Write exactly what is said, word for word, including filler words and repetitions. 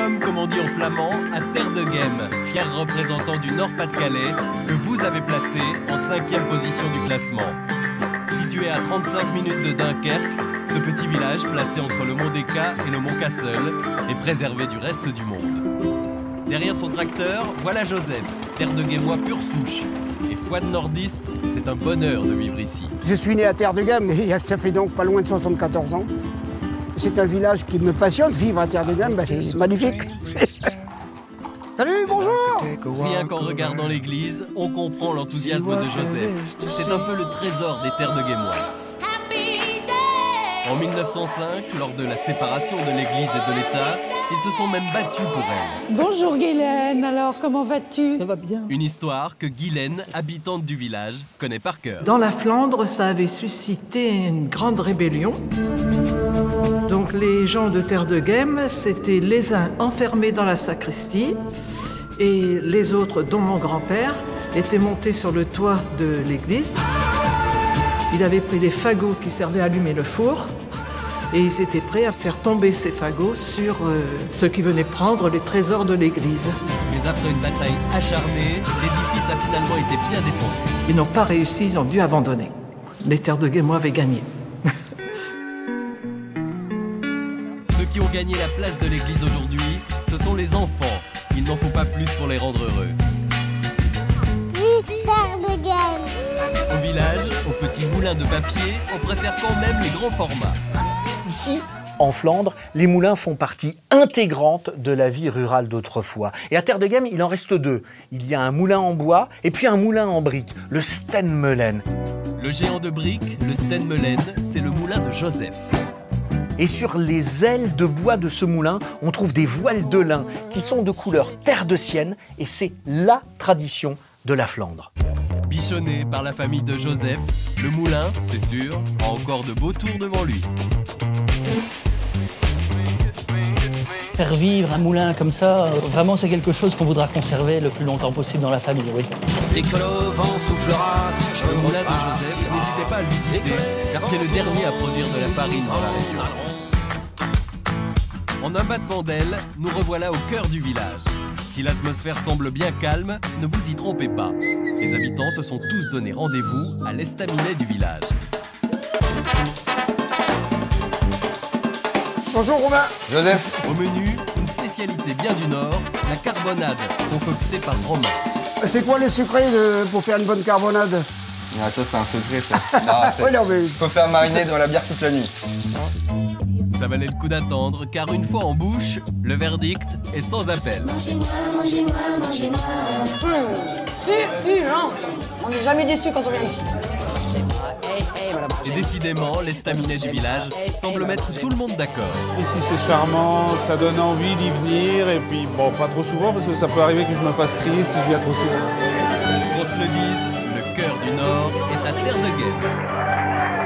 sommes, comme on dit en flamand, à Terre de Ghem, fier représentant du Nord-Pas-de-Calais, que vous avez placé en cinquième position du classement. Situé à trente-cinq minutes de Dunkerque, ce petit village, placé entre le mont Deka et le mont Cassel, est préservé du reste du monde. Derrière son tracteur, voilà Joseph, terre de Ghemois pure souche. Et foi de nordiste, c'est un bonheur de vivre ici. Je suis né à Terre de Ghem, et ça fait donc pas loin de soixante-quatorze ans. C'est un village qui me passionne. Vivre à Terre de Ghem, ben c'est magnifique. Salut, bonjour! Rien qu'en regardant l'église, on comprend l'enthousiasme de Joseph. C'est un peu le trésor des terres de Ghemois. En mille neuf cent cinq, lors de la séparation de l'église et de l'État, ils se sont même battus pour elle. Bonjour Guylaine, alors comment vas-tu? Ça va bien. Une histoire que Guylaine, habitante du village, connaît par cœur. Dans la Flandre, ça avait suscité une grande rébellion. Donc les gens de Terre de Ghem, c'était les uns enfermés dans la sacristie et les autres, dont mon grand-père, étaient montés sur le toit de l'église. Il avait pris les fagots qui servaient à allumer le four et ils étaient prêts à faire tomber ces fagots sur euh, ceux qui venaient prendre les trésors de l'église. Mais après une bataille acharnée, l'édifice a finalement été bien défendu. Ils n'ont pas réussi, ils ont dû abandonner. Les Terres de Ghemois avaient gagné. Ceux qui ont gagné la place de l'église aujourd'hui, ce sont les enfants. Il n'en faut pas plus pour les rendre heureux. Vive Terre de Ghem! Au village, au petit moulin de papier, on préfère quand même les grands formats. Ici, en Flandre, les moulins font partie intégrante de la vie rurale d'autrefois. Et à Terre de Ghem, il en reste deux. Il y a un moulin en bois et puis un moulin en briques, le Stenmeulen. Le géant de briques, le Stenmeulen, c'est le moulin de Joseph. Et sur les ailes de bois de ce moulin, on trouve des voiles de lin qui sont de couleur terre de sienne et c'est la tradition de la Flandre. Bichonné par la famille de Joseph, le moulin, c'est sûr, a encore de beaux tours devant lui. Faire vivre un moulin comme ça, vraiment c'est quelque chose qu'on voudra conserver le plus longtemps possible dans la famille, oui. Dès que le vent soufflera, le moulin de Joseph, n'hésitez pas à le visiter, car c'est le dernier à produire de la farine dans la région. En un battement d'ailes, nous revoilà au cœur du village. Si l'atmosphère semble bien calme, ne vous y trompez pas. Les habitants se sont tous donné rendez-vous à l'estaminet du village. Bonjour Romain. Joseph. Au menu, une spécialité bien du Nord, la carbonade, concoctée par Romain. C'est quoi le secret de, pour faire une bonne carbonade? Ah, ça, c'est un secret, ça. Non, c'est... Ouais, non, mais... Faut faire mariner dans la bière toute la nuit. Ça valait le coup d'attendre, car une fois en bouche, le verdict est sans appel. Mangez-moi, mangez-moi, mangez-moi. Mmh, succulent. On n'est jamais déçu quand on vient ici. Et décidément, l'estaminet du village semble mettre tout le monde d'accord. Ici c'est charmant, ça donne envie d'y venir et puis bon, pas trop souvent parce que ça peut arriver que je me fasse crier si je viens trop souvent. Qu'on se le dise, le cœur du Nord est à Terre de Ghem.